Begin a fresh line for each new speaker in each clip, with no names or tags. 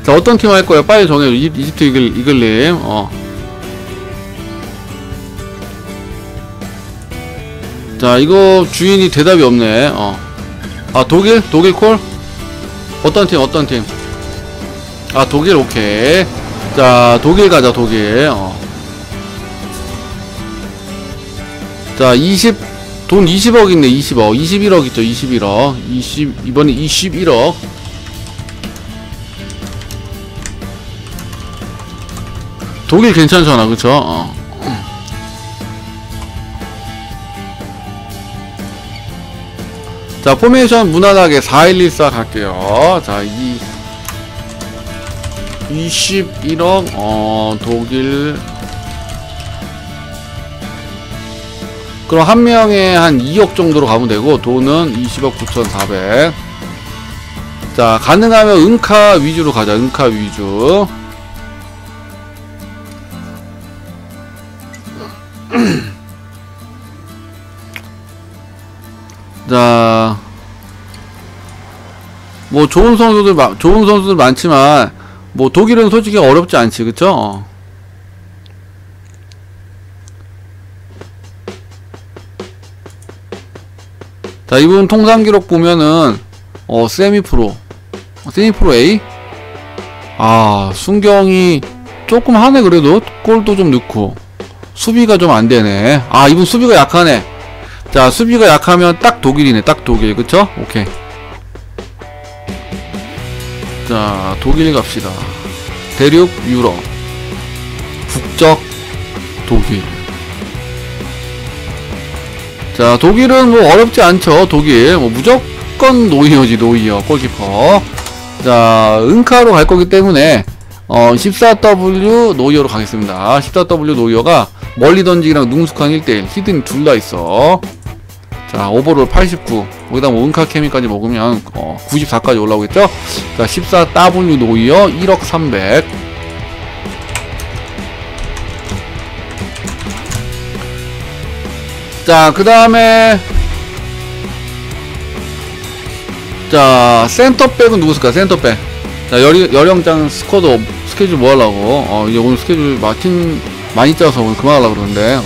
자, 어떤 팀 할 거예요? 빨리 정해줘. 이집트 이글님. 자, 이거 주인이 대답이 없네. 아, 독일 콜? 어떤 팀? 아, 독일, 오케이. 자, 독일 가자, 독일. 자, 돈 20억 있네, 20억. 21억 있죠, 21억. 이번에 21억. 독일 괜찮잖아, 그쵸? 자, 포메이션 무난하게 4114 갈게요. 자, 21억, 독일. 그럼 한 명에 한 2억 정도로 가면 되고, 돈은 20억 9,400. 자, 가능하면 은카 위주로 가자, 은카 위주. 자, 뭐 좋은 선수들 많지만 뭐 독일은 솔직히 어렵지 않지, 그쵸? 자, 이분 통산 기록 보면은 세미프로 A? 아, 순경이 조금 하네. 그래도 골도 좀 넣고 수비가 좀 안되네. 아, 이분 수비가 약하네. 자, 수비가 약하면 딱 독일이네. 딱 독일, 그쵸? 오케이. 자, 독일 갑시다. 대륙 유럽, 북적 독일. 자, 독일은 뭐 어렵지 않죠. 독일 뭐 무조건 노이어지, 노이어 골키퍼. 자, 은카로 갈 거기 때문에 14W 노이어로 가겠습니다. 14W 노이어가 멀리 던지기랑 능숙한 1대1 히든 둘 다 있어. 자, 오버롤 89. 거기다 뭐 은카 케미까지 먹으면 94까지 올라오겠죠? 자, 14W 노이어 1억 300. 자, 그 다음에 자, 센터백은 누구 쓸까? 센터백. 자, 여령장 스쿼드 스케줄 뭐 하려고? 이제 오늘 스케줄 마틴 많이 짜서 오늘 그만하려고 그러는데.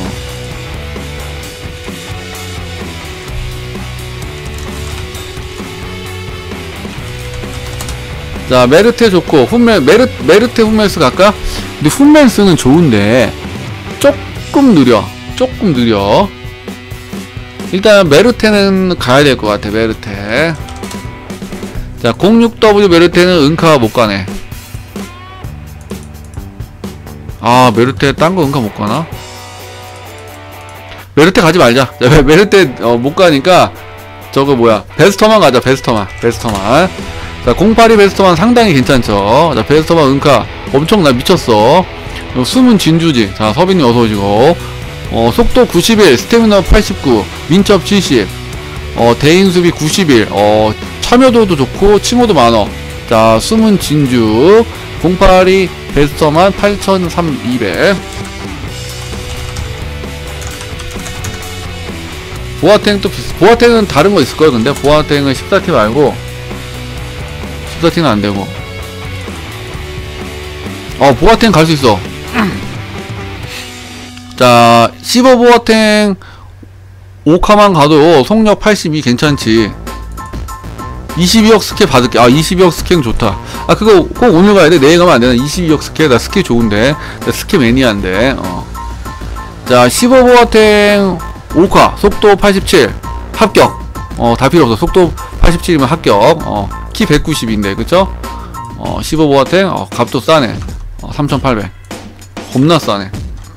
자, 메르테 좋고 메르테 훈멜스 갈까? 근데 훈멜스는 좋은데 조금 느려. 일단 메르테는 가야 될 것 같아. 메르테. 자, 06W 메르테는 은카 못 가네. 아, 메르테 딴 거 은카 못 가나? 메르테 가지 말자. 자, 메르테 못 가니까 저거 뭐야, 베스터만 가자. 베스터만. 자, 082 베스터만 상당히 괜찮죠. 자, 베스터만 은카 엄청나 미쳤어. 숨은 진주지. 자, 서빈님 어서 오시고. 속도 91, 스태미나 89, 민첩 70, 대인 수비 91, 참여도도 좋고 칭호도 많어. 자, 숨은 진주 082 베스터만 8,200. 보아탱도 보아탱은 다른 거 있을거야. 근데 보아탱은 14팀 말고 14팀은 안되고. 보아탱 갈 수 있어. 자, 15 보아탱 5카만 가도 속력 82 괜찮지. 22억 스케 받을게. 22억 스케는 좋다. 그거 꼭 오늘 가야돼. 내일 가면 안되나. 22억 스케. 나 스케 좋은데. 나 스케 매니아인데. 자, 15 보아탱 5카 속도 87 합격. 다 필요 없어. 속도 87이면 합격. 키 190인데 그쵸? 15 보아탱 값도 싸네. 3,800 겁나 싸네.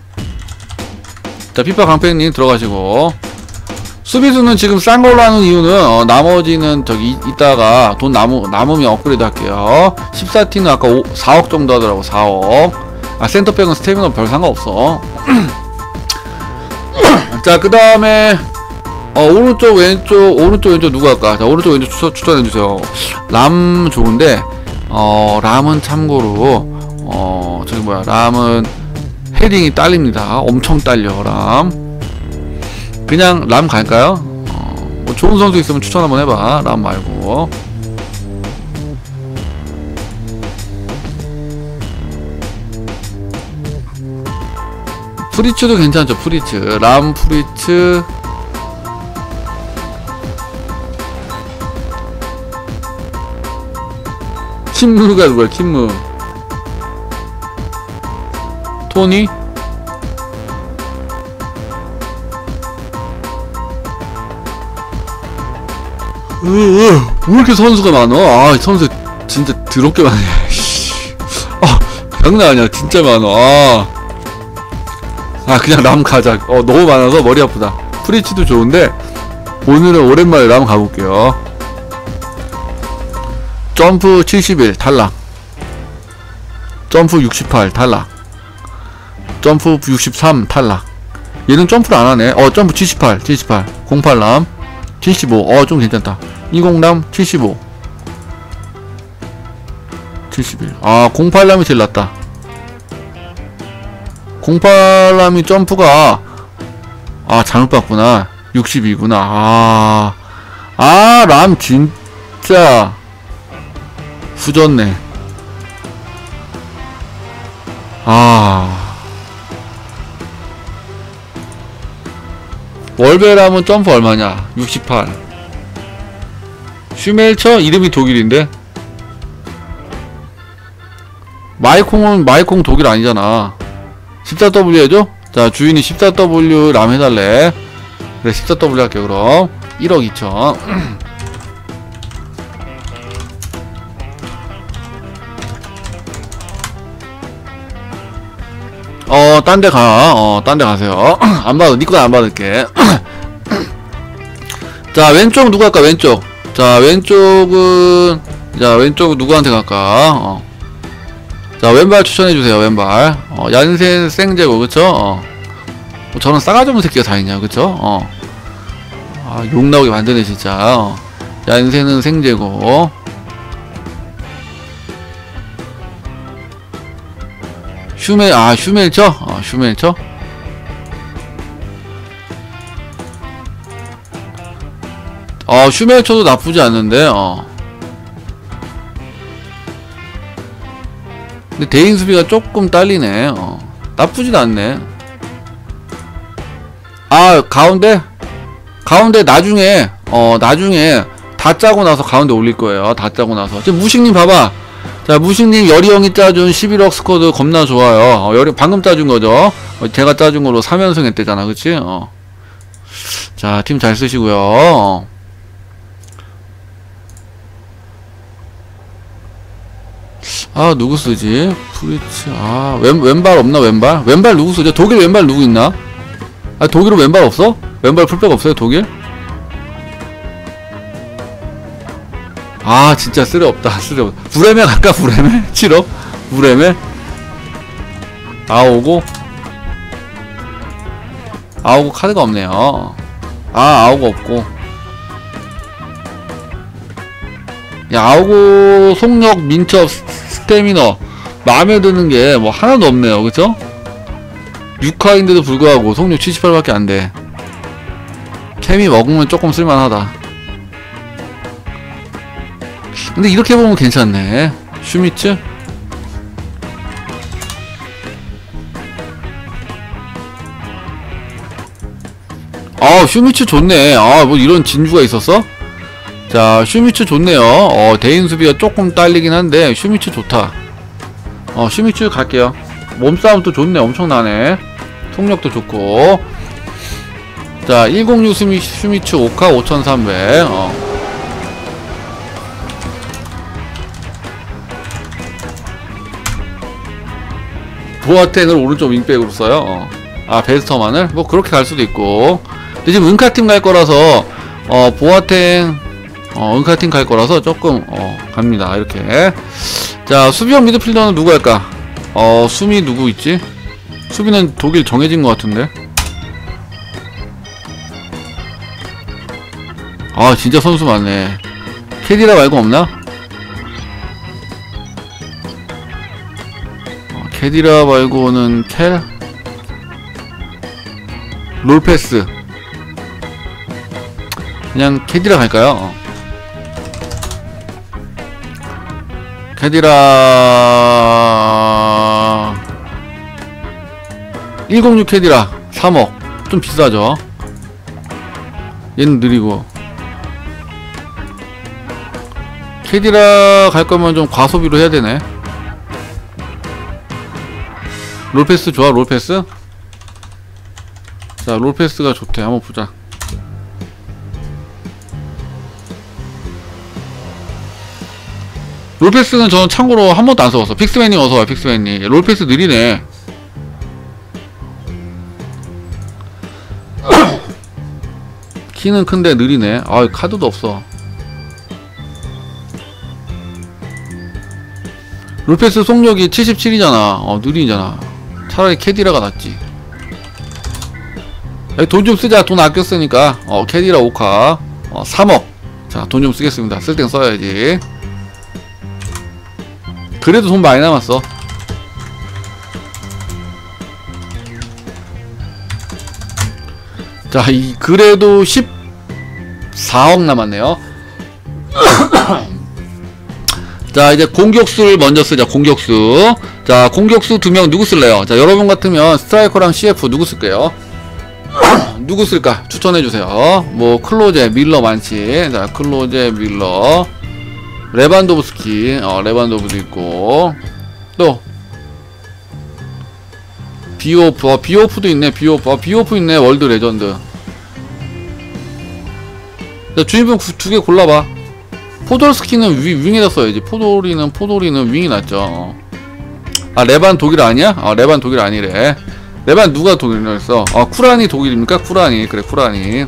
자, 피파 강팬님 들어가시고. 수비수는 지금 싼 걸로 하는 이유는 나머지는 저기 이따가 돈 남으면 업그레이드 할게요. 14T는 아까 4억 정도 하더라고. 4억. 센터백은 스태미너 별 상관없어. 자, 그 다음에 오른쪽 왼쪽 누구 할까? 자, 오른쪽 왼쪽 추천해주세요. 람 좋은데 람은 참고로 저기 뭐야, 람은 헤딩이 딸립니다. 엄청 딸려. 람 그냥 람 갈까요? 뭐 좋은 선수 있으면 추천 한번 해봐. 람 말고. 프리츠도 괜찮죠. 프리츠 람 프리츠 킴무가 누구야? 킴무 토니 왜 이렇게 선수가 많아? 아 선수 진짜 더럽게 많네. 아 장난 아니야. 진짜 많아. 그냥 람 가자. 너무 많아서 머리 아프다. 프리츠도 좋은데 오늘은 오랜만에 람 가볼게요. 점프 71 탈락. 점프 68 탈락. 점프 63 탈락. 얘는 점프를 안하네. 점프 78 08람 75 좀 괜찮다. 20람 75 71 08람이 제일 낫다. 08람이 점프가 잘못 봤구나. 62구나. 람 진짜 후졌네. 월베람은 점프 얼마냐? 68. 슈멜처 이름이 독일인데 마이콩은 독일 아니잖아. 14W 해줘? 자 주인이 14W 람 해달래. 그래 14W 할게. 그럼 1억 2천. 딴 데 가. 딴 데 가세요. 안 받아. 니 거 안 받을게. 자, 왼쪽 누구 할까? 왼쪽. 자, 왼쪽은 누구한테 갈까? 자, 왼발 추천해주세요. 왼발. 얀센 생제고, 그쵸? 저런 싸가지 없는 새끼가 다 있냐, 그쵸? 욕 나오게 만드네, 진짜. 얀센은 생제고. 슈멜처? 슈멜처? 슈멜처도 나쁘지 않는데, 근데 대인 수비가 조금 딸리네. 나쁘진 않네. 가운데 나중에 다 짜고 나서 가운데 올릴 거예요. 다 짜고 나서. 지금 무식님 봐봐. 자, 무식님 여리형이 짜준 11억 스쿼드 겁나 좋아요. 방금 짜준 거죠. 제가 짜준 걸로 3연승 했대잖아. 그치? 자, 팀 잘 쓰시고요. 누구 쓰지? 프리츠, 왼발 없나, 왼발? 왼발 누구 쓰죠? 독일 왼발 누구 있나? 독일은 왼발 없어? 왼발 풀백 없어요, 독일? 진짜 쓰레없다. 쓰레없다. 브레메 갈까? 브레메? 7억? 브레메? 아오고 카드가 없네요. 아오고 없고. 야, 아오고 속력, 민첩, 스태미너 마음에 드는 게 뭐 하나도 없네요. 그쵸? 6화인데도 불구하고 속력 78밖에 안돼. 케미 먹으면 조금 쓸만하다. 근데 이렇게 보면 괜찮네. 슈미츠? 슈미츠 좋네. 뭐 이런 진주가 있었어? 자, 슈미츠 좋네요. 대인 수비가 조금 딸리긴 한데 슈미츠 좋다. 슈미츠 갈게요. 몸싸움도 좋네. 엄청나네. 속력도 좋고. 자, 106 슈미츠 5카 5300. 보아텐을 오른쪽 윙백으로 써요. 베스터만을? 뭐 그렇게 갈 수도 있고. 근데 지금 은카팀 갈 거라서 보아텐 은카팀 갈 거라서 조금 갑니다. 이렇게. 자, 수비형 미드필더는 누구 할까? 수미 누구 있지? 수비는 독일 정해진 것 같은데. 진짜 선수 많네. 캐디라 말고 없나? 캐디라 말고는 롤패스. 그냥 캐디라 갈까요? 캐디라 106 캐디라 3억 좀 비싸죠. 얘는 느리고. 캐디라 갈 거면 좀 과소비로 해야 되네. 롤패스 좋아, 롤패스? 자, 롤패스가 좋대. 한번 보자. 롤패스는 저는 참고로 한 번도 안 써봤어. 픽스맨이 어서와, 픽스맨이. 롤패스 느리네. 키는 큰데 느리네. 아, 카드도 없어. 롤패스 속력이 77이잖아. 느리잖아. 차라리 캐디라가 낫지. 돈 좀 쓰자. 돈 아껴 쓰니까. 캐디라 오카. 3억. 자, 돈 좀 쓰겠습니다. 쓸 땐 써야지. 그래도 돈 많이 남았어. 자, 그래도 14억 남았네요. 자, 이제 공격수를 먼저 쓰자. 공격수. 자, 공격수 2명 누구 쓸래요? 자, 여러분 같으면 스트라이커랑 CF 누구 쓸게요? 누구 쓸까? 추천해주세요. 뭐 클로제, 밀러 많지. 자, 클로제, 밀러, 레반도브스키. 레반도브도 있고. 또 비오프. 비오프도 있네. 비오프. 비오프 있네. 월드 레전드. 자, 주인분 2개 골라봐. 포돌스키는 윙에다 써야지. 포도리는 윙이 낫죠. 아, 레반 독일 아니야? 레반 독일 아니래. 레반 누가 독일이라 했어? 쿠란이 독일입니까? 쿠란이. 그래, 쿠란이.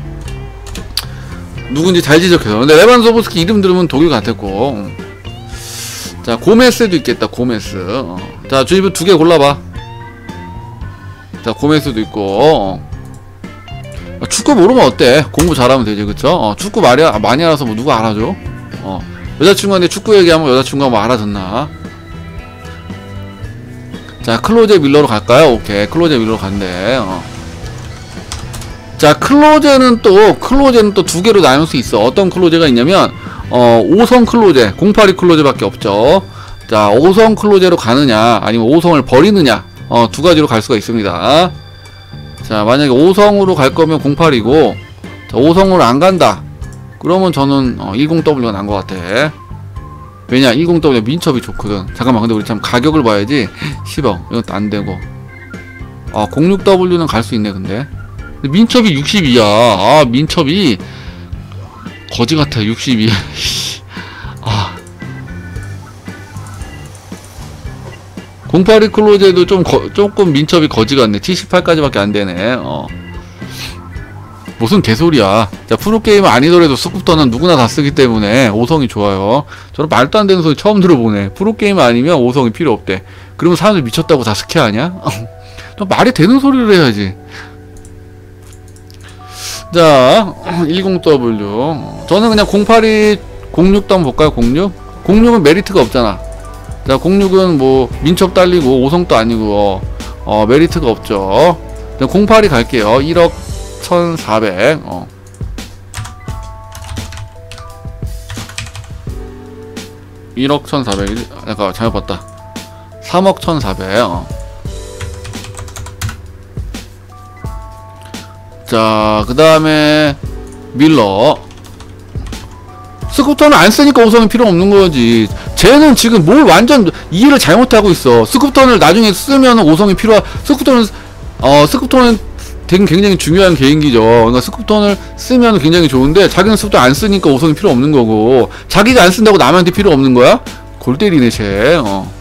누군지 잘 지적해서. 근데 레반도브스키 이름 들으면 독일 같았고. 자, 고메스도 있겠다. 고메스. 자, 주인분 2개 골라봐. 자, 고메스도 있고. 축구 모르면 어때? 공부 잘하면 되지, 그쵸? 축구 많이 알아서 뭐 누가 알아줘? 여자친구한테 축구 얘기하면 여자친구가 뭐 알아듣나? 자, 클로제 밀러로 갈까요? 오케이, 클로제 밀러로 간대. 자, 클로제는 또 2개로 나눌 수 있어. 어떤 클로제가 있냐면 5성 클로제, 082 클로제밖에 없죠. 자, 5성 클로제로 가느냐 아니면 5성을 버리느냐, 2가지로 갈 수가 있습니다. 자, 만약에 5성으로 갈 거면 08이고, 자, 5성으로 안 간다 그러면 저는 10W가 난 것 같아. 왜냐, 10W 민첩이 좋거든. 잠깐만, 근데 우리 참 가격을 봐야지. 10억 이것도 안 되고. 06W는 갈 수 있네. 근데 민첩이 62야. 민첩이 거지 같아. 62야. 아, 082 클로제도 조금 민첩이 거지 같네. 78까지밖에 안 되네. 무슨 개소리야. 자, 프로게이머 아니더라도 스쿠터는 누구나 다 쓰기 때문에 5성이 좋아요. 저는 말도 안 되는 소리 처음 들어보네. 프로게이머 아니면 5성이 필요 없대. 그러면 사람들 미쳤다고 다 스키하냐? 좀 말이 되는 소리를 해야지. 자, 10W. 저는 그냥 082, 06도 한번 볼까요? 06? 06은 메리트가 없잖아. 자, 06은 뭐 민첩 딸리고 5성도 아니고 메리트가 없죠. 08이 갈게요. 1억 1400. 1억 1400. 약간 잘못 봤다. 3억 1400. 자, 그 다음에 밀러. 스쿠터는 안 쓰니까 5성이 필요 없는 거지. 쟤는 지금 뭘 완전 이해를 잘못하고 있어. 스쿠터를 나중에 쓰면 5성이 스쿠터는 되게 굉장히 중요한 개인기죠. 그러니까 스쿠터를 쓰면 굉장히 좋은데 자기는 스쿠터 안 쓰니까 5성이 필요 없는 거고, 자기가 안 쓴다고 남한테 필요 없는 거야? 골 때리네 쟤.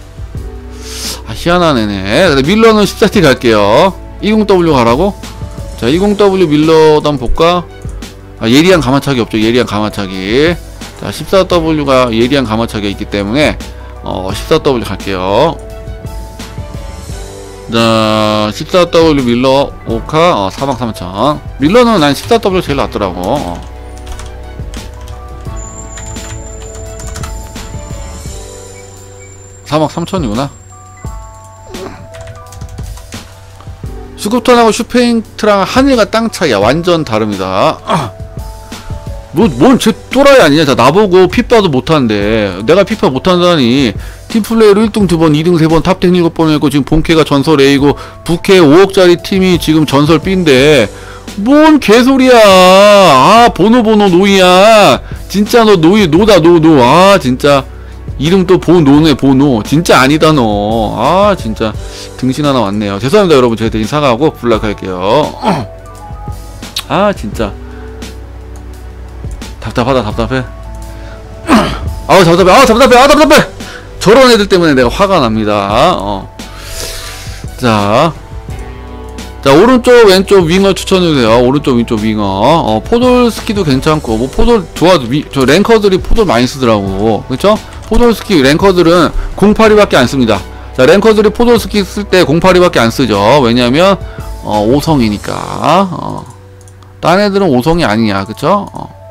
희한한 애네. 근데 밀러는 14T 갈게요. 20W 가라고? 자, 20W 밀러도 한번 볼까? 예리한 가마차기 없죠. 예리한 가마차기. 자, 14W가 예리한 가마차기가 있기 때문에 14W 갈게요. 자, 14W 밀러 오카 43,000. 밀러는 난 14W 제일 낫더라고. (4억 3천이구나) 스쿠터하고 슈페인트랑 하늘과 땅 차이야. 완전 다릅니다. 뭔 쟤 또라이 아니냐. 자, 나보고 피파도 못하는데, 내가 피파 못한다니 팀플레이로 1등 2번, 2등 3번, 탑10 7번 했고, 지금 본캐가 전설 A고, 부캐 5억짜리 팀이 지금 전설 B인데, 뭔 개소리야. 아, 보노 노이야. 진짜 너 노다, 노. 아, 진짜. 이름 또 보노네, 보노. 진짜 아니다, 너. 아, 진짜. 등신 하나 왔네요. 죄송합니다, 여러분. 제가 대신 사과하고 불락할게요. 아, 진짜. 답답해. 답답해. 저런 애들 때문에 내가 화가 납니다. 자, 오른쪽, 왼쪽 윙어 추천해주세요. 오른쪽, 왼쪽 윙어. 포돌스키도 괜찮고, 뭐, 포돌, 좋아도, 저 랭커들이 포돌 많이 쓰더라고. 그쵸? 포돌스키 랭커들은 082밖에 안 씁니다. 자, 랭커들이 포돌스키 쓸 때 082밖에 안 쓰죠. 왜냐면, 5성이니까. 딴 애들은 5성이 아니냐. 그쵸?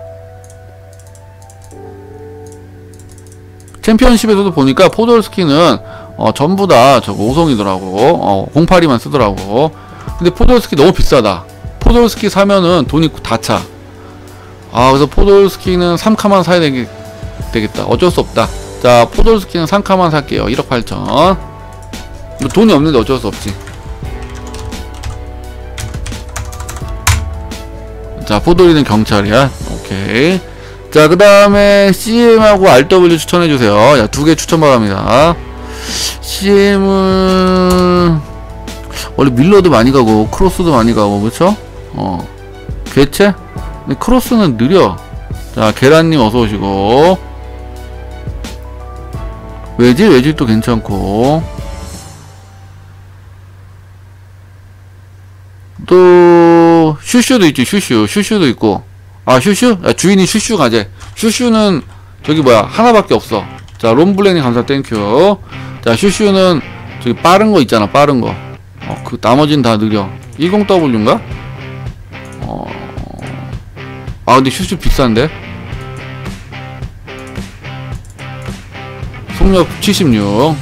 챔피언십에서도 보니까 포돌스키는, 전부 다 저거 5성이더라고. 082만 쓰더라고. 근데 포돌스키 너무 비싸다. 포돌스키 사면은 돈이 다 차. 아, 그래서 포돌스키는 3카만 사야 되겠다. 어쩔 수 없다. 자, 포돌스키는 3카만 살게요. 1억 8천. 돈이 없는데 어쩔 수 없지. 자, 포돌이는 경찰이야. 오케이. 자, 그 다음에 CM하고 RW 추천해주세요. 야, 2개 추천 바랍니다. CM은 원래 밀러도 많이 가고 크로스도 많이 가고, 그쵸? 개체? 근데 크로스는 느려. 자, 계란님 어서오시고. 외질도 괜찮고. 또 슈슈도 있지. 슈슈도 있고. 아, 슈슈? 야, 주인이 슈슈 가재. 슈슈는 저기 뭐야, 하나밖에 없어. 자, 롬블레니 감사 땡큐. 자, 슈슈는 저기 빠른 거 있잖아, 빠른 거. 그 나머지는 다 느려. 10W인가? 아, 근데 슈슈 비싼데? 속력 76.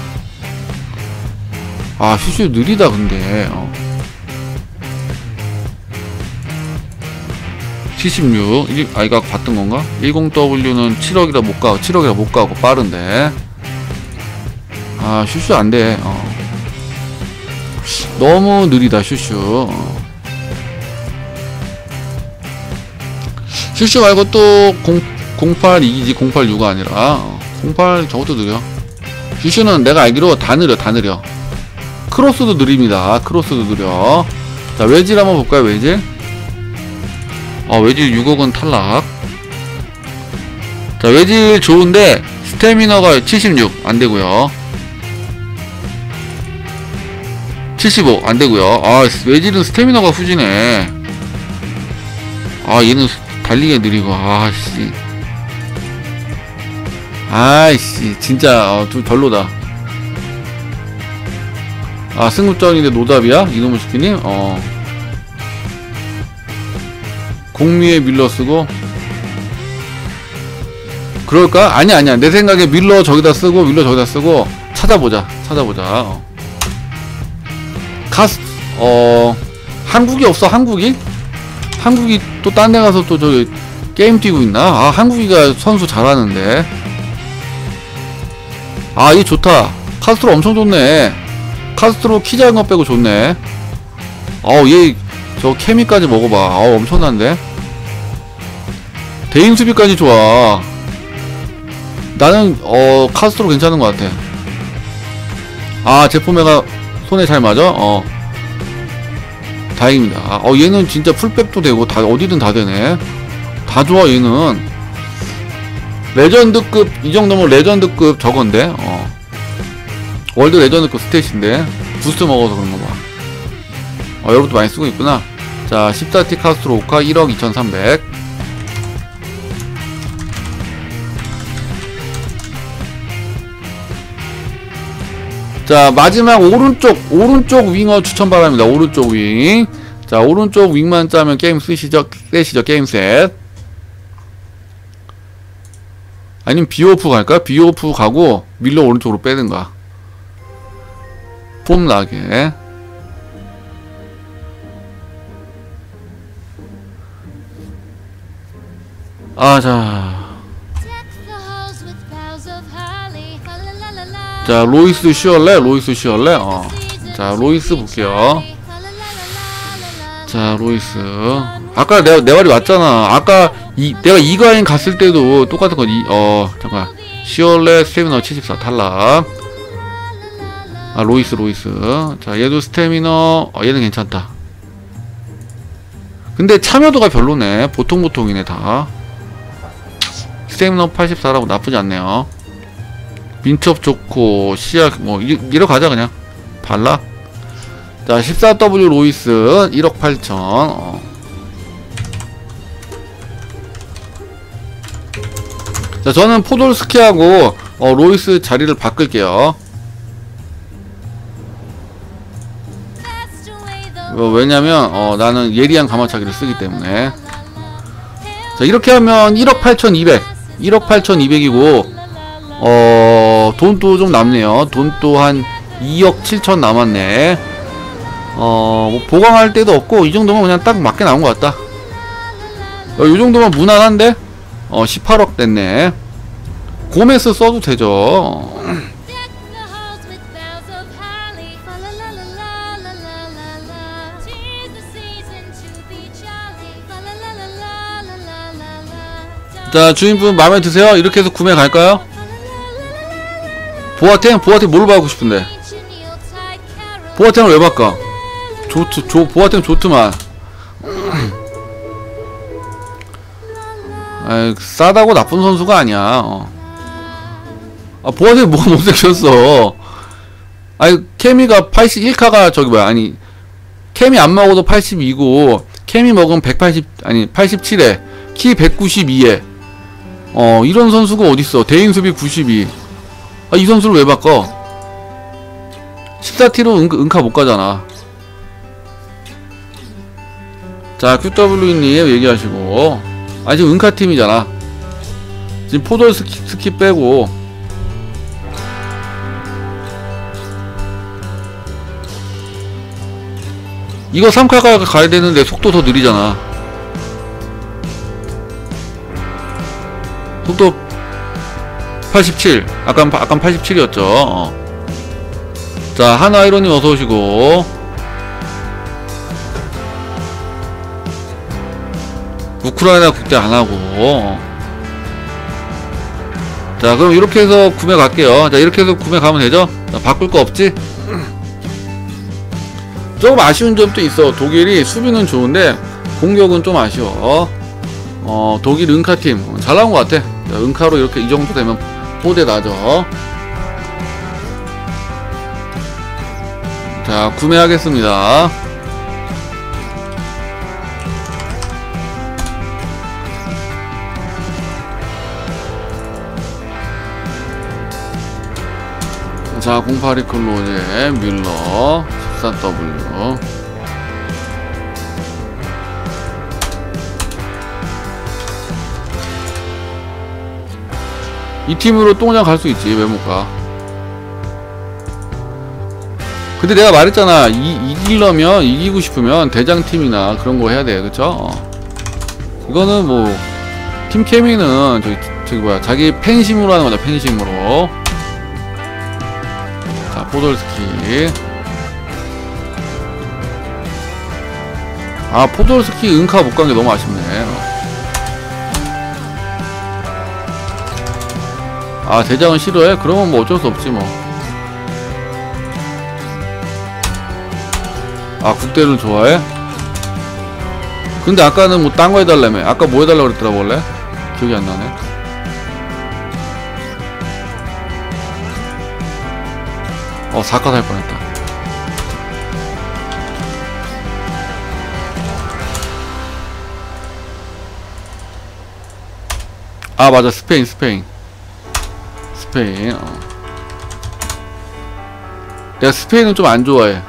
아, 슈슈 느리다 근데. 76. 이거 봤던 건가? 10W는 7억이라 못 가고 빠른데. 아, 슈슈 안 돼. 너무 느리다, 슈슈. 슈슈 말고 또 082이지, 086가 아니라. 08 저것도 느려. 슈슈는 내가 알기로 다 느려. 크로스도 느립니다. 크로스도 느려. 자, 외질 한번 볼까요, 외질? 외질 6억은 탈락. 자, 외질 좋은데, 스태미너가 76. 안되고요. 75. 안되고요. 아, 외질은 스태미너가 후지네. 아, 얘는 달리기 느리고. 아이씨. 진짜, 좀 별로다. 아, 승급전인데 노답이야? 이놈의 시키님? 공미에 밀러 쓰고. 그럴까? 아니야. 내 생각에 밀러 저기다 쓰고, 찾아보자. 한국이 없어, 한국이 또 딴 데 가서 또 저기 게임 뛰고 있나? 아, 한국이가 선수 잘하는데. 아, 이 좋다. 카스트로 엄청 좋네. 카스트로 키 작은 거 빼고 좋네. 얘 저 케미까지 먹어봐. 엄청난데. 대인 수비까지 좋아. 나는 카스트로 괜찮은 것 같아. 아, 제포메가 손에 잘 맞아? 다행입니다. 얘는 진짜 풀백도 되고 다 어디든 다 되네. 다 좋아. 얘는 레전드급, 이 정도면 레전드급 저건데. 월드 레전드급 스탯인데 부스트 먹어서 그런가 봐. 여러분도 많이 쓰고 있구나. 자, 14T 카스트로 오카 1억 2300. 자, 마지막 오른쪽 윙어 추천 바랍니다. 오른쪽 윙. 자, 오른쪽 윙만 짜면 게임 쓰시죠. 게임 셋. 아니면 비오프 갈까? 비오프 가고 밀러 오른쪽으로 빼든가. 폼 나게. 자. 자, 로이스 쉬얼레? 로이스 쉬얼레? 자, 로이스 볼게요. 자, 로이스. 아까 내 말이 맞잖아. 아까 내가 이가인 갔을 때도 똑같은 거. 잠깐. 쉬얼레 스태미너 74 탈락. 아, 로이스. 자, 얘도 스태미너. 얘는 괜찮다. 근데 참여도가 별로네. 보통이네 다. 스태미너 84라고 나쁘지 않네요. 민첩 좋고 시약 뭐 이러 가자 그냥. 발라. 자, 14W 로이스 1억 8천. 자, 저는 포돌스키하고 로이스 자리를 바꿀게요. 왜냐면 나는 예리한 가마차기를 쓰기 때문에. 자, 이렇게 하면 1억 8,200 1억 8,200이고 돈도 좀 남네요. 돈도 한 2억 7천 남았네. 뭐 보강할 데도 없고 이 정도면 그냥 딱 맞게 나온 것 같다. 이 정도면 무난한데? 18억 됐네. 고메스 써도 되죠. 자, 주인분 마음에 드세요? 이렇게 해서 구매 갈까요? 보아탱 뭘로 받고 싶은데? 보아탱을 왜 바꿔? 보아탱 좋더만. 아이, 싸다고 나쁜 선수가 아니야. 보아탱 뭐가 못생겼어. 아니, 케미가 81카가 저기 뭐야, 아니, 케미 안 먹어도 82고, 케미 먹으면 87에, 키 192에, 이런 선수가 어딨어. 대인 수비 92. 이 선수를 왜 바꿔? 14T로 은카 못 가잖아. 자, QW님 얘기하시고. 지금 은카 팀이잖아. 지금 포돌 스키 빼고. 이거 3카가 가야 되는데 속도 더 느리잖아. 속도 87. 아까 87이었죠. 자, 하나이로님 어서오시고. 우크라이나 국대 안하고. 자, 그럼 이렇게 해서 구매 갈게요. 자, 이렇게 해서 구매 가면 되죠? 자, 바꿀 거 없지? 조금 아쉬운 점도 있어. 독일이 수비는 좋은데 공격은 좀 아쉬워. 독일 은카팀 잘 나온 것 같아. 자, 은카로 이렇게 이 정도 되면 포대 나죠. 자, 구매하겠습니다. 자, 082 클로제 뮬러 14W. 이 팀으로 똥장 갈 수 있지. 왜 못 가? 근데 내가 말했잖아. 이기려면, 이기고 싶으면 대장팀이나 그런 거 해야 돼. 그쵸? 이거는 뭐 팀 케미는 저기 뭐야, 자기 팬심으로 하는 거다. 팬심으로. 자, 포돌스키. 포돌스키 은카 못 간 게 너무 아쉽네. 대장은 싫어해? 그러면 뭐 어쩔 수 없지 뭐. 국대를 좋아해? 근데 아까는 뭐 딴 거 해달라며. 아까 뭐 해달라고 그랬더라 원래? 기억이 안 나네. 사카 살 뻔했다. 맞아. 스페인. 내가 스페인은 좀 안 좋아해.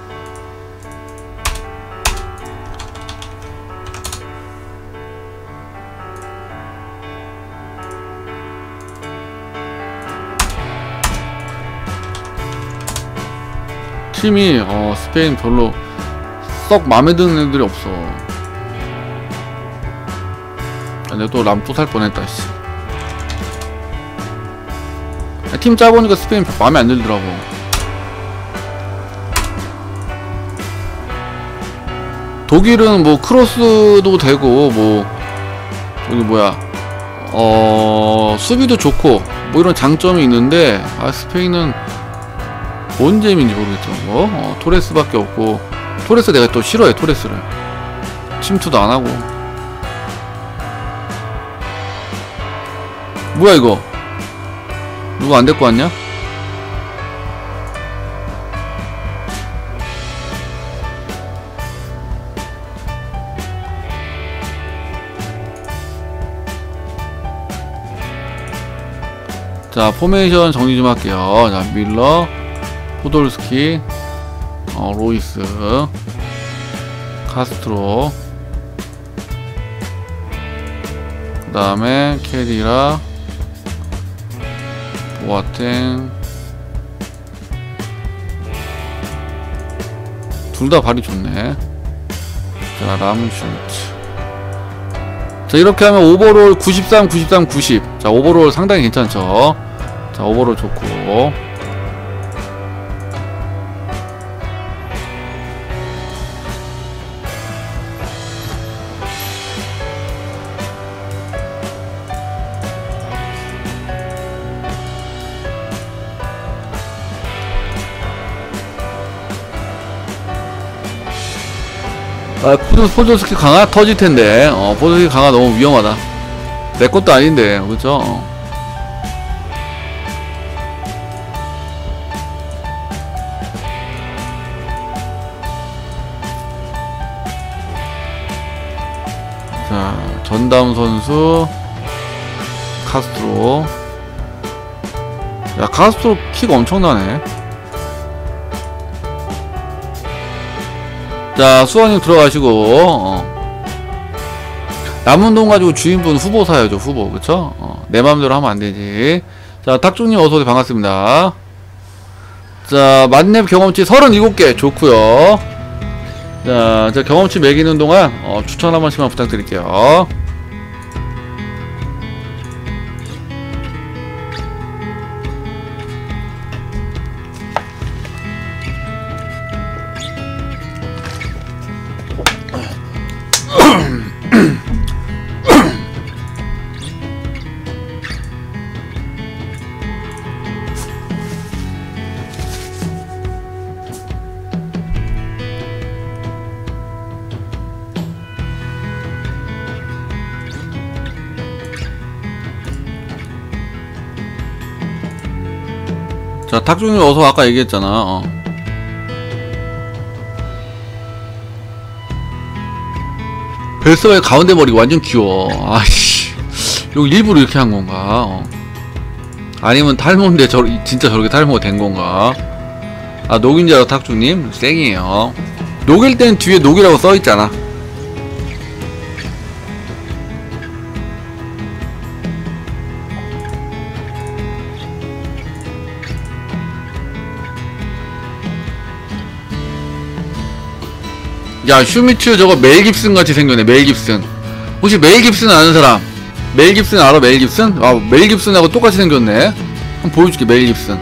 팀이 스페인 별로 썩 마음에 드는 애들이 없어. 내가 또 람 또 살 뻔했다 씨. 팀 짜보니까 스페인 마음에 안 들더라고. 독일은 뭐 크로스도 되고 뭐 여기 뭐야 수비도 좋고 뭐 이런 장점이 있는데 스페인은 뭔 재미인지 모르겠죠. 뭐 토레스밖에 없고, 토레스 내가 또 싫어해. 토레스를 침투도 안 하고. 뭐야 이거? 누가 안 데리고 왔냐? 자, 포메이션 정리 좀 할게요. 자, 밀러, 포돌스키, 로이스, 카스트로, 그 다음에 캐리라, 보아탱. 둘 다 발이 좋네. 자, 람슈트. 자, 이렇게 하면 오버롤 93, 93, 90. 자, 오버롤 상당히 괜찮죠. 자, 오버롤 좋고. 포도스키 강화 터질 텐데. 포도스키 강화 너무 위험하다. 내 것도 아닌데, 그죠? 자, 전담 선수 카스트로. 야, 카스트로 키가 엄청나네. 자, 수원님 들어가시고. 남은 돈 가지고 주인분 후보 사야죠. 후보, 그쵸? 내 맘대로 하면 안되지. 자, 탁중님 어서오세요. 반갑습니다. 자, 만렙 경험치 37개 좋구요. 자, 경험치 매기는 동안 추천 한 번씩만 부탁드릴게요. 자, 탁중님 어서. 아까 얘기했잖아. 벨서의 가운데 머리가 완전 귀여워. 아이씨, 여기 일부러 이렇게 한 건가? 아니면 탈모인데 진짜 저렇게 탈모가 된 건가? 아, 녹인 줄 알아. 탁중님 쌩이에요. 녹일 땐 뒤에 녹이라고 써있잖아. 야, 슈미츠 저거 멜 깁슨 같이 생겼네. 멜 깁슨. 혹시 멜 깁슨 아는 사람? 멜 깁슨 알아? 멜 깁슨? 아, 멜 깁슨하고 똑같이 생겼네. 한번 보여줄게. 멜 깁슨.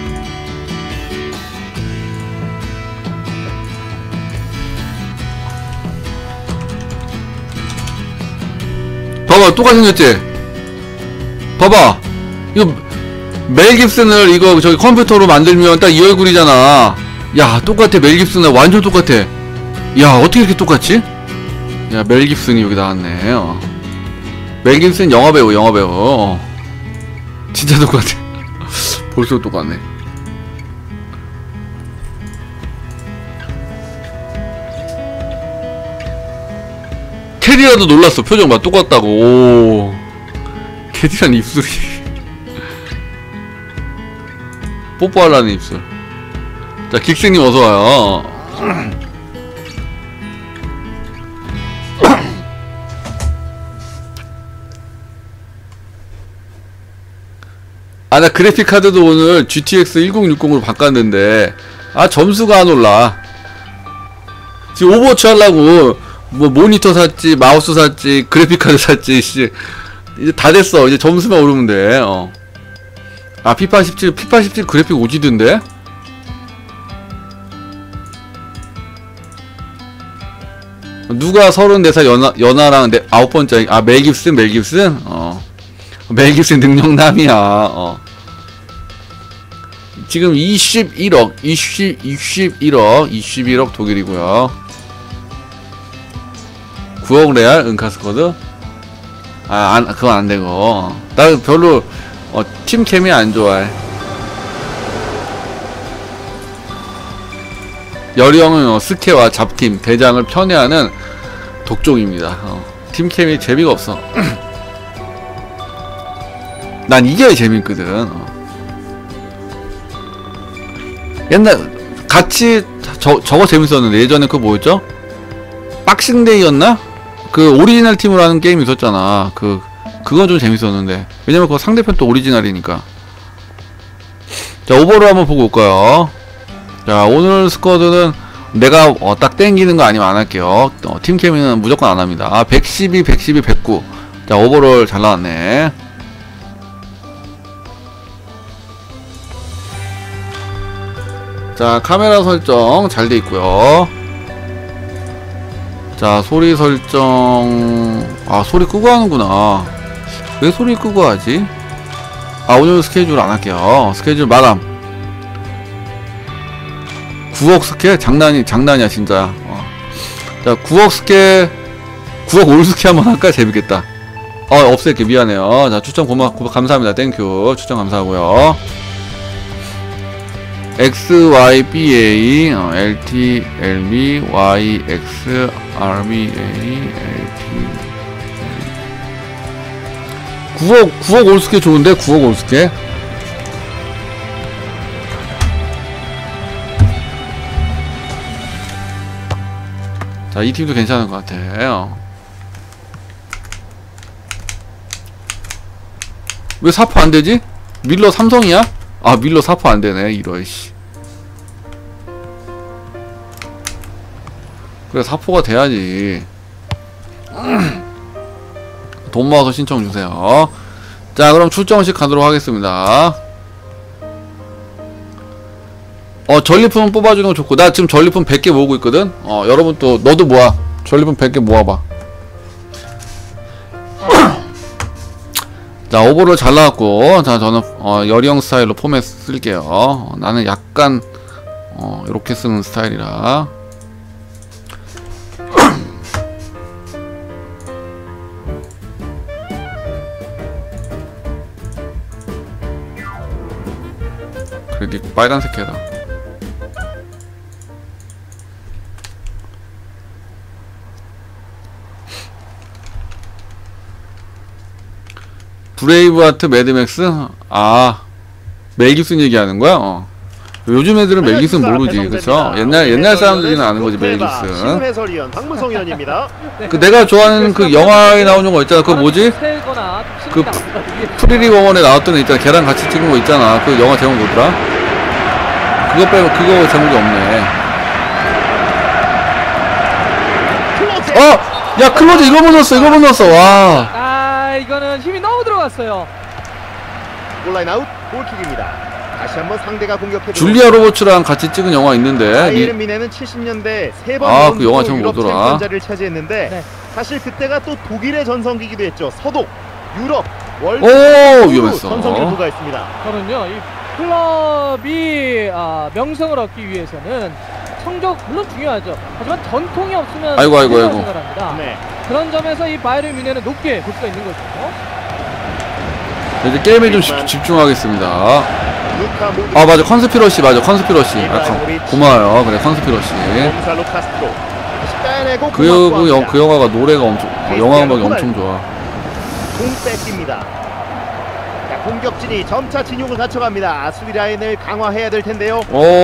봐봐, 똑같이 생겼지? 봐봐, 이거 멜 깁슨을 이거 저기 컴퓨터로 만들면 딱 이 얼굴이잖아. 야, 똑같아. 멜 깁슨하고 완전 똑같아. 야, 어떻게 이렇게 똑같지? 야, 멜 깁슨이 여기 나왔네. 멜 깁슨 영화배우. 진짜 똑같아. 벌써 똑같네. 캐디라도 놀랐어. 표정 봐. 똑같다고. 오, 캐디란 입술이 뽀뽀하려는 입술. 자, 긱스님 어서와요. 아, 나 그래픽카드도 오늘 GTX 1060으로 바꿨는데 점수가 안 올라. 지금 오버워치 하려고 뭐 모니터 샀지, 마우스 샀지, 그래픽카드 샀지. 씨, 이제 다 됐어. 이제 점수만 오르면 돼. 아 피파 17 그래픽 오지던데? 누가 34살 연하랑 9번째 아 멜 깁슨? 멜 깁슨? 멜 깁슨 능력남이야. 지금 21억 독일이고요. 9억 레알 은카스코드? 그건 안 되고. 나 별로 팀캠이 안 좋아해. 여령은 스케와 잡팀 대장을 편애하는 독종입니다. 팀캠이 재미가 없어. 난 이게 재밌거든. 옛날 같이 저거 재밌었는데 예전에 그거 뭐였죠? 박싱데이였나? 그 오리지널 팀으로 하는 게임 있었잖아. 그건 좀 재밌었는데 왜냐면 그거 상대편 또 오리지널이니까. 자 오버를 한번 보고 올까요? 자 오늘 스쿼드는 내가 딱 땡기는 거 아니면 안 할게요. 팀캠이는 무조건 안 합니다. 112, 109. 자 오버롤 잘 나왔네. 자 카메라 설정 잘 돼 있고요. 자 소리 설정 소리 끄고 하는구나. 왜 소리 끄고 하지? 오늘 스케줄 안 할게요. 스케줄 마감. 9억 스케? 장난이야 진짜. 자 9억 스케 9억 올 스케 한번 할까? 재밌겠다. 없앨게 미안해요. 자 추천 감사합니다. 땡큐 추천 감사하고요. XYBA LT LB YX RBA LT 9억 올스케 좋은데? 9억 올스케? 자, 이 팀도 괜찮은 것 같아요. 왜 사포 안 되지? 밀러 삼성이야? 밀러 사포 안 되네. 이런 씨. 그래 사포가 돼야지. 돈 모아서 신청 주세요. 자, 그럼 출정식 가도록 하겠습니다. 전리품 뽑아주는 거 좋고, 나 지금 전리품 100개 모으고 있거든? 여러분 또, 너도 모아. 전리품 100개 모아봐. 자, 오버롤 잘 나왔고, 자, 저는, 여리형 스타일로 포맷 쓸게요. 나는 약간, 이렇게 쓰는 스타일이라. 그래, 니 빨간색 해라. 브레이브하트 매드맥스? 멜 깁슨 얘기하는 거야? 요즘 애들은 멜 깁슨 모르지, 그쵸? 옛날 사람들이는 아는 거지, 멜 깁슨. 내가 좋아하는 그 영화에 나오는 거 있잖아, 그거 뭐지? 그 프리리 공원에 나왔던 애 있잖아, 걔랑 같이 찍은 거 있잖아. 그 영화 제목 뭐더라? 그거 빼고 그거 제목이 없네. 야, 클로즈 이거 못 넣었어, 와.
이거는 힘이 너무 들어갔어요.
골라인 아웃, 골킥입니다. 다시 한번 상대가 공격해.
줄리아 로버츠랑 같이 찍은 영화 있는데.
바이에른 미네는 70년대 세 번
그 영화 제목
유럽
뭐더라?
챔피언자를 차지했는데
네.
사실 그때가 또 독일의 전성기기도 했죠. 서독, 유럽, 월드
위험했어.
전성기를 부과했습니다.
저는요, 이 클럽이 명성을 얻기 위해서는 성적 물론 중요하죠. 하지만 전통이 없으면
아이고.
생각합니다.
네.
그런 점에서 이 바이에른 뮌헨은 높게 볼 수가 있는 거죠.
이제 게임에 좀 집중하겠습니다.
루카 모드리치.
맞아, 컨스피러시. 고마워요. 그래, 컨스피러시.
곤살로 카스트로. 다시 빼내고
그 영화가 노래가 영화 음악이 엄청 좋아.
공 뺏깁니다. 자, 공격진이 점차 진용을 갖춰갑니다. 수비 라인을 강화해야 될 텐데요.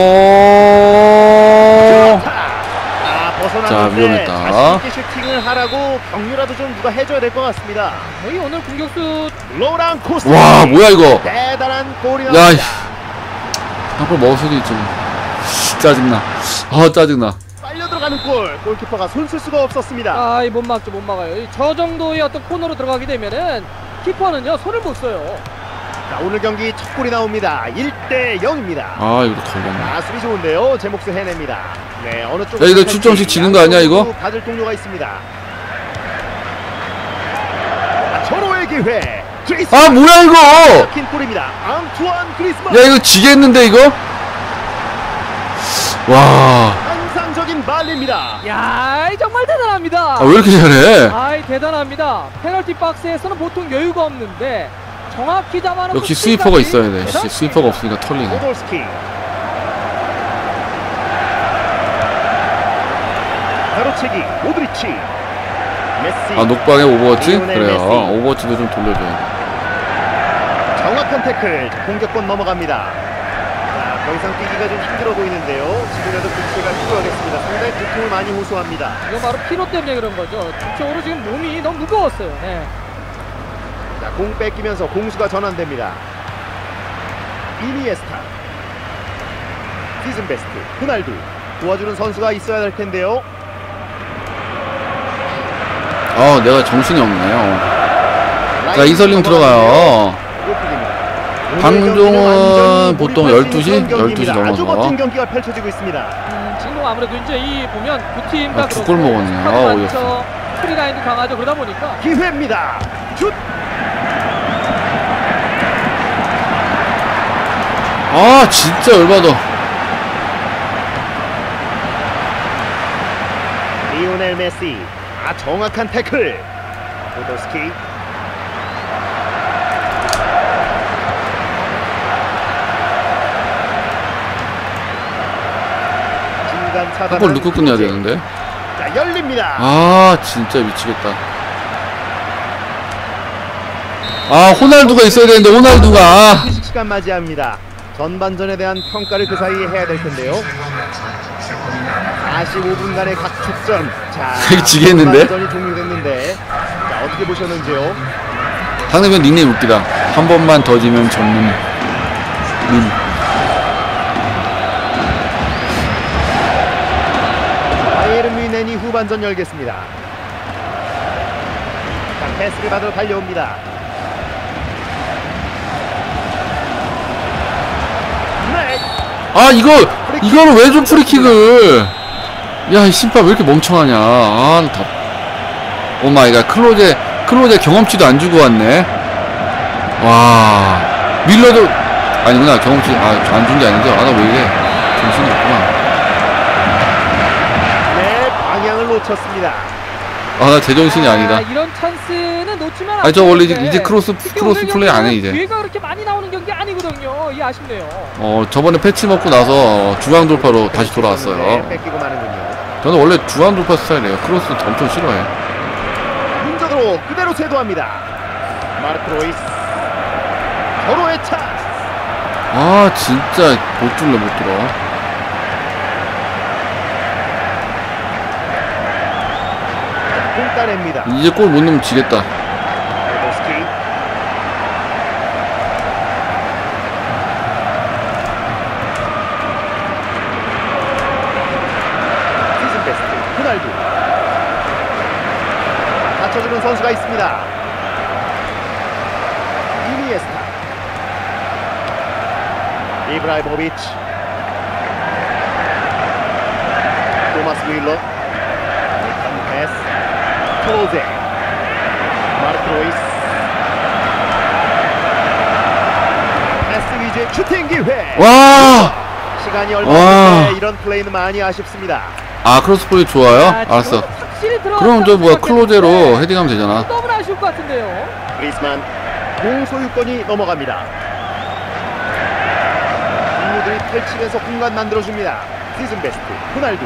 벗어나는데
위험했다.
자신있게 슈팅을 하라고 격려라도 좀 누가 해줘야 될 것 같습니다.
거의 오늘 공격수
로랑 코스.
와, 뭐야 이거.
대단한 골이
야,
나옵니다.
한골 먹었어도 좀 짜증나. 짜증나.
빨려 들어가는 골. 골키퍼가 손쓸 수가 없었습니다.
못 막아요. 저 정도의 어떤 코너로 들어가게 되면은 키퍼는요 손을 못 써요.
자, 오늘 경기 첫 골이 나옵니다. 1대 0입니다.
아 이거 걸렸네.
아, 수비 좋은데요. 제 몫을 해냅니다. 네, 어느 쪽.
야, 이거 출정식 지는 거 아니야, 이거?
받을 동료가 있습니다. 자, 절호의 기회.
아 뭐야 이거?
킨 골입니다. 앙투안 그리스만.
야 이거 지겠는데 이거? 와.
환상적인 발리입니다.
야, 정말 대단합니다.
아 왜 이렇게 잘해?
아이, 대단합니다. 페널티 박스에서는 보통 여유가 없는데 정확히 잡아놓고
역시 스위퍼가 있어야 돼. 씨, 스위퍼가 없으니까 털리네.
포돌스키. 가로채기 모드리치. 메시.
아 녹방에 오버워치?
리오넬
그래요.
메시.
오버워치도 좀 돌려줘야 돼.
정확한 태클. 공격권 넘어갑니다. 자, 더 이상 뛰기가 좀 힘들어 보이는데요. 지금이라도 교체가 필요하겠습니다. 상당히 고통을 많이 호소합니다.
이거 바로 피로 때문에 그런 거죠. 전적으로 지금 몸이 너무 무거웠어요. 네.
자, 공 뺏기면서 공수가 전환됩니다. 이니에스타. 시즌 베스트 호날두. 도와주는 선수가 있어야 될 텐데요.
아 내가 정신이 없네요. 자 이설링 들어가요. 방종은 보통 12시? 12시
아주
넘어서.
멋진 경기가 펼쳐지고 있습니다.
지금 아무래도 이제 이 보면 두 팀 다
아, 두 골 먹었네. 아, 어이없어.
프리라인도 강하죠. 그러다 보니까
기회입니다. 슛.
아 진짜 열받아.
리오넬 메시. 아, 정확한 태클. 포도스키. 중간 차단.
한골 넣고 끝내야 되는데.
자, 열립니다.
아 진짜 미치겠다. 아 호날두가 있어야 되는데 호날두가.
휴식 시간 맞이합니다. 전반전에 대한 평가를 그 사이에 해야 될 텐데요. 45분간의 각 축전. 자,
이거 지겠는데?
전반전이 종료됐는데, 자, 어떻게 보셨는지요?
상대편 닉네임 웃기다. 한 번만 더 지면 접는 민.
바이에른 뮌헨이 후반전 열겠습니다. 자, 패스를 받으러 달려옵니다. 네.
아 이거는 왜 줘 프리킥을? 야 이 심판 왜 이렇게 멍청하냐? 아 답. 오 마이 갓. 클로제 경험치도 안 주고 왔네. 와 밀러도 아니구나. 경험치 안 준 게 아니죠. 아 나 왜 이래? 정신이 없구나.
네, 방향을 놓쳤습니다.
아 나 제정신이 아니다.
이런 찬스는 놓치면 안
아니 저 원래
되는데
이제 크로스
특히 오늘
플레이 안 해
경기는
이제.
기회가 그렇게 많이 나오는 경기 아니거든요. 이 아쉽네요.
저번에 패치 먹고 나서 중앙 돌파로 다시
네,
돌아왔어요.
뺏기고 마는군요.
저는 원래 중앙 돌파 스타일이에요. 크로스 엄청 싫어해.
문전으로 그대로 세도합니다. 마르크 로이스. 서로의 찬스.
아 진짜 못 줄래 못 들어.
공 따냅니다.
이제 골 못 넣으면 지겠다.
포도스키. 시즌 베스트 호날두. 받쳐주는 선수가 있습니다. 이니에스타. 이브라이모비치. 토마스 윌러. 패스. 클로제. 마르크 로이스. 패스 위주의 슈팅 기회.
와!
시간이 얼마
와.
없는데 이런 플레이는 많이 아쉽습니다.
아 크로스 플레이 좋아요? 알았어. 그럼 저 뭐야 클로제로 헤딩하면 되잖아.
너무 아쉬울 것 같은데요.
그리스만 공 소유권이 넘어갑니다. 인류들이 펼치면서 공간 만들어줍니다. 시즌 베스트 호날두.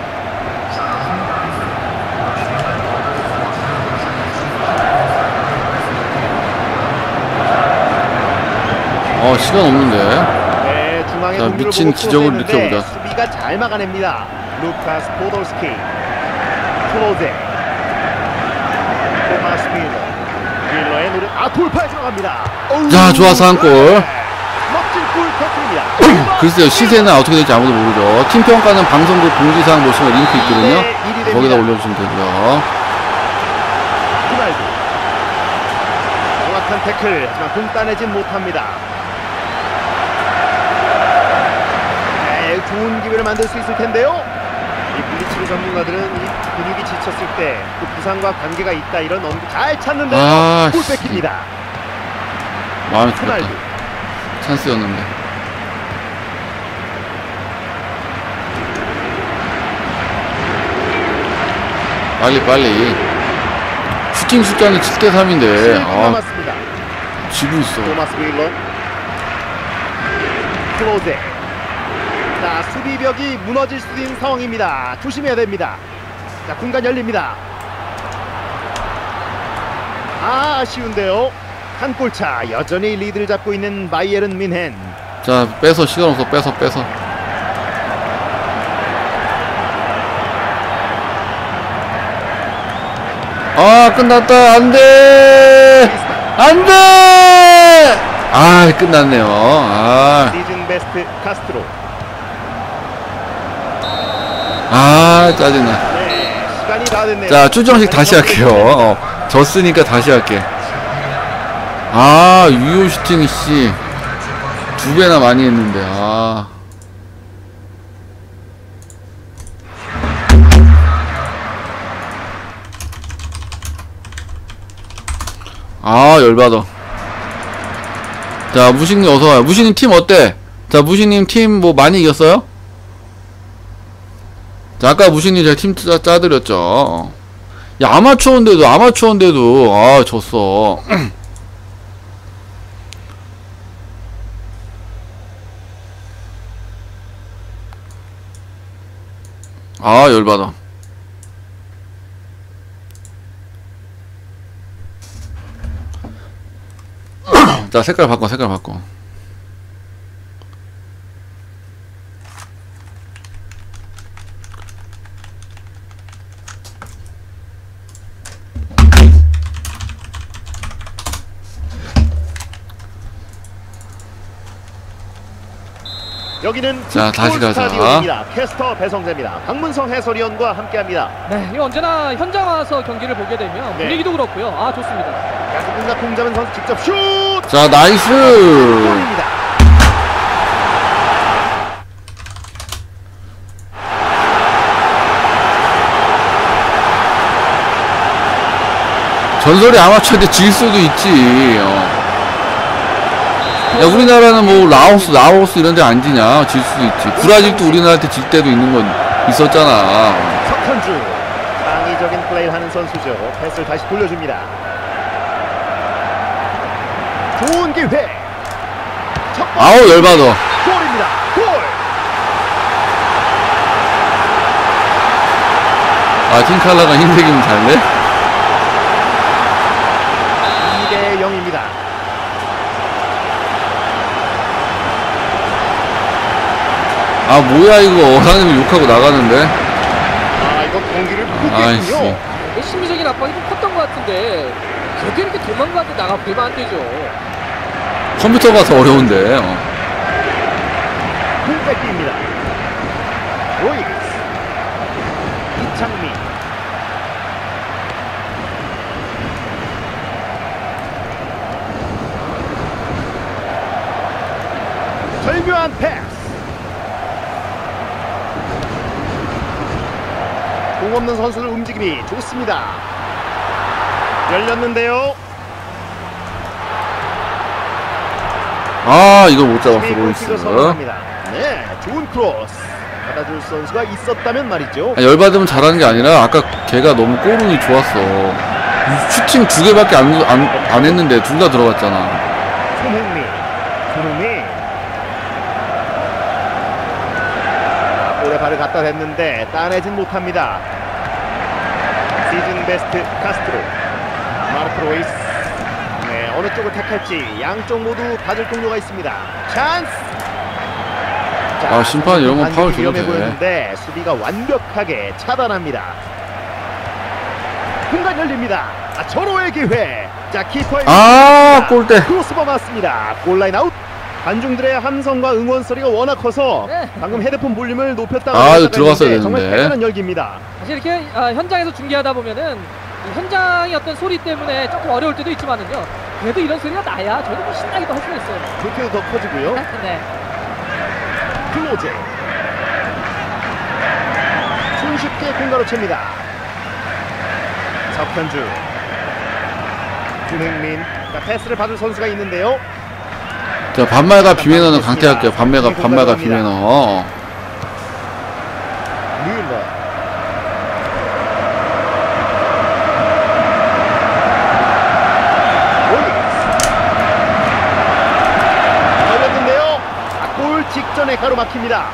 시간 없는데.
네, 중앙에
자,
동료를
미친
보고
기적을
크로스했는데
느껴보자.
수비가 잘 막아냅니다. 루카스 포돌스키. 클로제. 토마스 밀러의 노래. 돌파에 들어갑니다.
자, 좋아서 한 골.
멋진 골 터뜨립니다.
글쎄요 시세는 어떻게 될지 아무도 모르죠. 팀평가는 방송국 공지사항 보시면 링크 있거든요.
네, 1위 됩니다.
거기다 올려주시면 되고요.
호날두. 정확한 태클. 하지만 공 따내진 못합니다. 네, 좋은 기회를 만들 수 있을 텐데요. 이 물리치료 전문가들은 이 근육이 지쳤을 때 그 부상과 관계가 있다 이런 언급 잘 찾는데요.
아,
볼
씨.
뺏깁니다.
마음에 들었다.
호날두.
찬스였는데. 빨리. 슈팅 숫자는 7대3인데.
7분 남았습니다.
지고 있어.
토마스 윌런. 클로제. 자, 수비벽이 무너질 수도 있는 상황입니다. 조심해야 됩니다. 자, 공간 열립니다. 아, 아쉬운데요. 한 골차. 여전히 리드를 잡고 있는 바이에른 뮌헨.
자, 빼서, 시간 없어. 빼서. 아, 끝났다. 안 돼! 안 돼! 아, 끝났네요. 아,
시즌 베스트 카스트로.
짜증나.
네, 시간이 다 됐네요.
자, 추정식 다시 할게요. 졌으니까 다시 할게. 유효 슈팅이, 씨. 2배나 많이 했는데, 열받아. 자, 무식님 어서와요. 무식님 팀 어때? 자, 무식님 팀 뭐 많이 이겼어요? 자, 아까 무식님 제가 팀 짜드렸죠. 야, 아마추어인데도, 졌어. 열받아. 자, 색깔 바꿔.
여기는
자, 다시 가자.
스타디움입니다. 캐스터 배성재입니다. 박문성 해설위원과 함께합니다.
네, 이 언제나 현장 와서 경기를 보게 되면
네.
분위기도 그렇고요. 좋습니다.
야, 누군가 공 잡은 선수 직접 슛!
자, 나이스!
골입니다.
전설이 아마추어인데 질 수도 있지. 야, 우리나라는 뭐 라오스 이런 데 안 지냐? 질 수도 있지. 브라질도 우리나라한테 질 때도 있는 건 있었잖아.
석현주. 창의적인 플레이를 하는 선수죠. 패스를 다시 돌려줍니다. 좋은 기회.
열받아.
골입니다. 골.
킹칼라가 흰색이면 잘래?
2대 0입니다.
뭐야 이거. 상대방 욕하고 나가는데.
이거 경기를
아이씨.
포기했군요.
심리적인 압박이 좀 컸던 것 같은데 그렇게 이렇게 도망가도 나가버리면 안 되죠.
컴퓨터가 더 어려운데.
공 뺏기입니다. 로이스. 이창민. 절묘한 패스. 공 없는 선수들 움직임이 좋습니다. 열렸는데요.
이걸 못 잡았어, 로이스.
네, 좋은 크로스. 받아줄 선수가 있었다면 말이죠.
열받으면 잘하는 게 아니라 아까 걔가 너무 골운이 좋았어. 슈팅 2개밖에 안 했는데 둘 다 들어갔잖아.
손흥민. 볼에 발을 갖다 댔는데 따내진 못합니다. 시즌 베스트 카스트로. 마르코 로이스. 네, 어느 쪽을 택할지 양쪽 모두 받을 동료가 있습니다. 찬스. 자,
심판 이런 건 파울 줘도
위험해
돼.
보였는데 수비가 완벽하게 차단합니다. 공간 열립니다. 절호의 기회. 자, 키퍼의
골대.
크로스바 맞습니다. 골라인 아웃. 관중들의 함성과 응원 소리가 워낙 커서
네.
방금 헤드폰 볼륨을 높였다가
이거 들어갔어야
정말
되는데.
대단한 열기입니다.
사실 이렇게 현장에서 중계하다 보면은 이 현장의 어떤 소리 때문에 조금 어려울 때도 있지만은요. 그래도 이런 소리가 나야 저희도 뭐 신나기도 할 수가 있어요.
그렇게도 더 커지고요.
네.
클로제 손쉽게 공간으로 챕니다. 석현주, 준행민. 자, 패스를 받을 선수가 있는데요.
자, 반말과 비매너는 강퇴할게요. 반말과 비매너.
뮬러, 걸렸는데요. 골 직전에 가로막힙니다.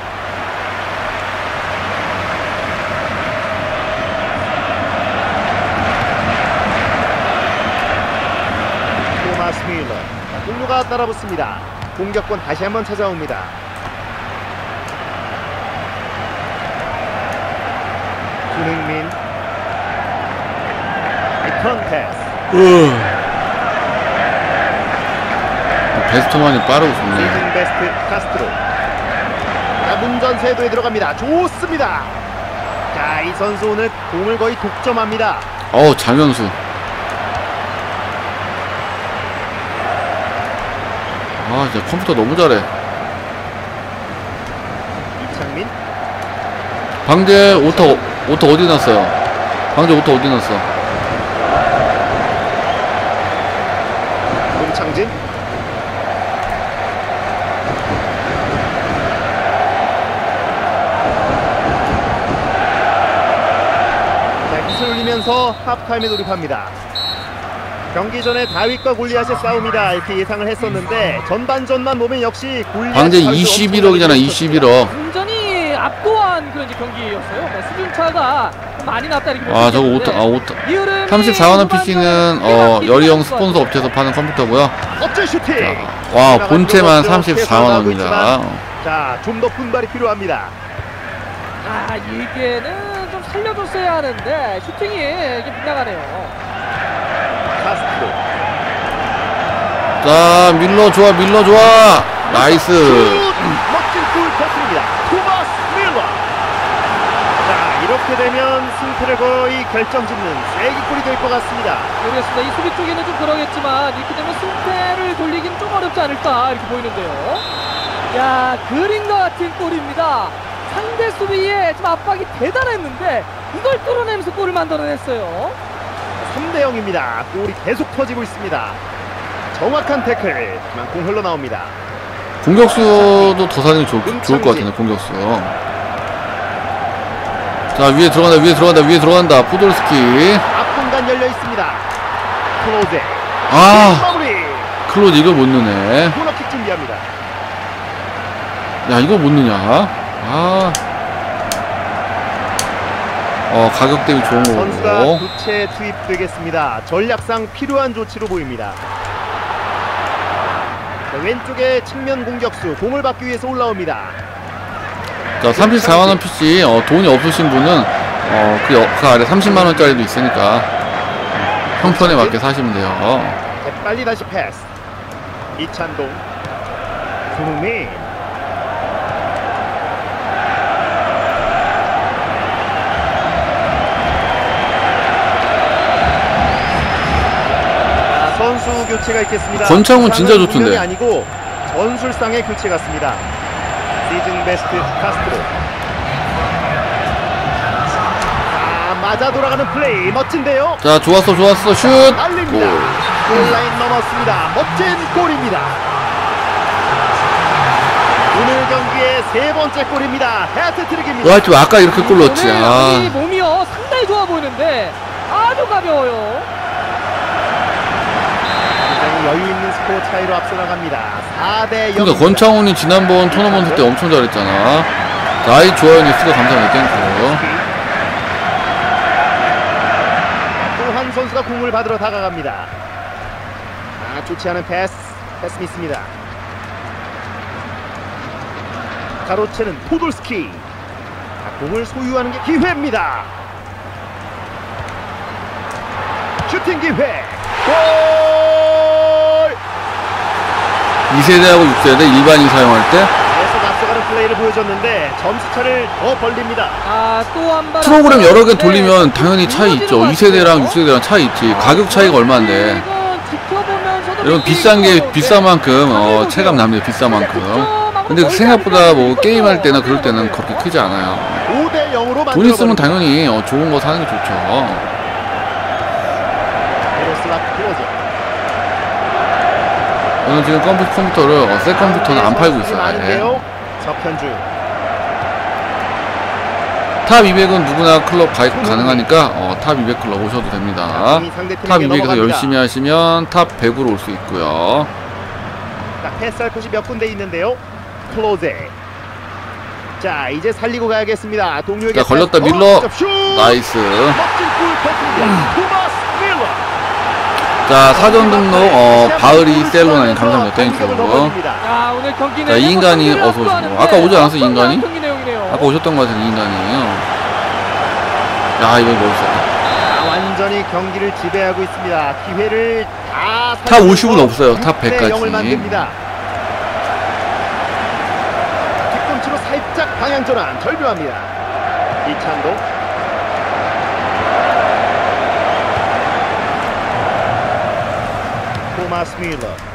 토마스 뮬러, 공류가 따라붙습니다. 공격권 다시 한번 찾아옵니다. 준흥민, 리턴 패스.
베스트만이 빠르고 좋네.
시즌 베스트 카스트로. 자, 문전세도에 들어갑니다. 좋습니다. 자, 이 선수 오늘 공을 거의 독점합니다.
어우, 장현수. 아, 진짜 컴퓨터 너무 잘해.
이창민,
방제 오터 어디 놨어요? 방제 오터 어디 놨어?
문창진, 자, 깃을 올리면서 하프타임에 돌입합니다. 경기 전에 다윗과 골리앗의 싸움이다 이렇게 예상을 했었는데 전반전만 보면 역시 골리앗
방제 21억이잖아. 21억.
완전히 압도한 그런 이제 경기였어요. 뭐 수준 차가 많이 났다 이렇게
아, 저거 오터. 34만원 PC는 여리형 스폰서 업체에서 파는 컴퓨터고요.
멋진 슈팅.
와, 본체만 34만원입니다.
자, 좀 더 분발이 필요합니다.
아, 이게는 좀 살려줬어야 하는데 슈팅이 이게 빗나가네요.
카스트로,
자, 밀러 좋아. 나이스.
멋진 골 터뜨립니다. 토마스 밀러. 자, 이렇게 되면 승패를 거의 결정짓는 쐐기골이 될 것 같습니다.
모르겠습니다. 이 수비 쪽에는 좀 그러겠지만 이렇게 되면 승패를 돌리긴 좀 어렵지 않을까 이렇게 보이는데요. 야, 그림과 같은 골입니다. 상대 수비에 좀 압박이 대단했는데 이걸 뚫어내면서 골을 만들어냈어요.
3대 0입니다. 골이 계속 터지고 있습니다. 정확한 태클. 하지만 공 흘러나옵니다.
공격수도 더 사는 게 좋을 것 같은데, 공격수. 자, 위에 들어간다. 포돌스키.
앞공간 열려 있습니다. 클로제.
아,
마무리.
클로즈 이걸 못 넣네.
코너킥 준비합니다.
야, 이걸 못 넣냐? 아. 가격 대비 좋은
선수가
거고.
교체 투입되겠습니다. 전략상 필요한 조치로 보입니다. 자, 왼쪽에 측면 공격수 공을 받기 위해서 올라옵니다.
자, 34만원 PC, 돈이 없으신 분은, 그 아래 30만원짜리도 있으니까, 형편에 맞게 사시면 돼요.
빨리 다시 패스. 이찬동, 손흥민. 선수 교체가 있겠습니다.
권창훈 진짜 좋던데.
운명이 아니고 전술상의 교체 같습니다. 시즌 베스트 카스트로. 아, 맞아 돌아가는 플레이 멋진데요.
자, 좋았어. 슛!
날립니다. 골라인 넘었습니다. 멋진 골입니다. 오늘 경기의 세 번째 골입니다. 해트트릭입니다.
와, 좀 아까 이렇게 골 넣었지.
오늘
아.
이 몸이요 상당히 좋아 보이는데 아주 가벼워요.
여유 있는 스코어 차이로 앞서 나갑니다. 4대 0.
그러니까 권창훈이 지난번 토너먼트 때 엄청 잘했잖아. 나이 좋아요 뉴스가 감사합니다. 땡큐.
또 한 선수가 공을 받으러 다가갑니다. 아, 좋지 않은 패스 미스입니다. 가로채는 포돌스키. 자, 공을 소유하는 게 기회입니다. 슈팅 기회. 골!
2세대하고 6세대 일반인 사용할 때
계속 앞서가는 플레이를 보여줬는데 점수차를 더 벌립니다.
아, 또 한 번
프로그램 여러 개 돌리면 당연히 차이 있죠. 2세대랑 6세대랑 차이 있지. 가격 차이가 얼마인데.
이건 지켜보면서도
여러분 비싼 게 비싼 만큼 체감 납니다. 비싼 만큼. 근데 생각보다 뭐 게임할 때나 그럴 때는 그렇게 크지 않아요.
5대 0으로
돈 있으면 당연히 좋은 거 사는 게 좋죠.
미로슬라프 클로제.
저는 지금 컴퓨터를 새 컴퓨터는 안 팔고 있어요. 아예.
서편주.
탑 200은 누구나 클럽 가입 가능하니까 탑 200 클럽 오셔도 됩니다. 탑 200에서 열심히 하시면 탑 100으로 올 수 있고요.
자, 패스할 곳이 몇 군데 있는데요. 클로제. 자, 이제 살리고 가야겠습니다. 동료에게.
자, 걸렸다 밀러. 나이스.
멋진 골 터뜨립니다. 토마스 밀러.
자, 사전 등록 바흐리 셀로나님 감사합니다. 땡큐.
자, 오늘 경기
자, 이 인간이 어서 오시고. 아까 오지 않았어, 이 인간이?
경기 내용이네요.
아까 오셨던 것 같은 이 인간이에요. 야, 이거 멋있었다.
완전히 경기를 지배하고 있습니다. 기회를 다
탑 50은 없어요. 탑 100까지.
0을 만듭니다. 뒤꿈치로 살짝 방향 전환 절묘합니다. 이찬도. 토마스 밀러.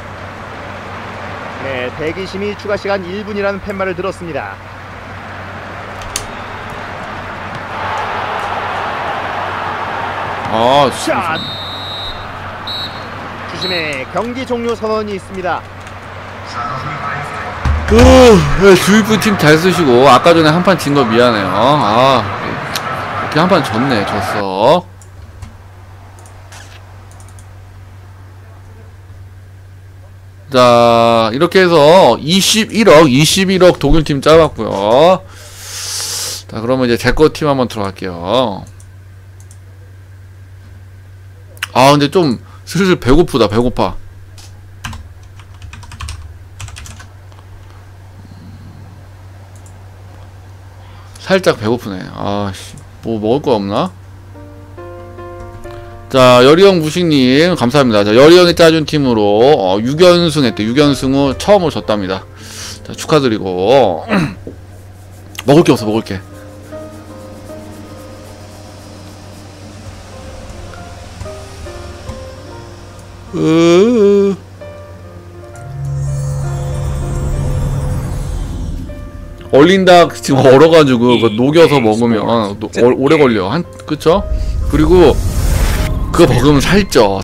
네, 대기심이 추가 시간 1분이라는 팻말을 들었습니다. 샷! 주심의 경기 종료 선언이 있습니다.
주입부 팀 잘 쓰시고 아까 전에 한 판 진 거 미안해요. 이렇게 한 판 졌네. 졌어. 자, 이렇게 해서 21억 독일팀 짜봤고요. 자, 그러면 이제 제거 팀 한번 들어갈게요. 근데 좀 슬슬 배고프다. 배고파. 살짝 배고프네. 뭐 먹을 거 없나? 자, 여리형 무식님 감사합니다. 자, 여리형이 짜준 팀으로 6연승 했대. 6연승 후 처음으로 졌답니다. 자, 축하드리고 먹을 게 없어. 먹을 게. 얼린닭 지금 얼어가지고 그거 녹여서 먹으면 오래 걸려. 그쵸? 그리고 그거 먹으면 살쪄.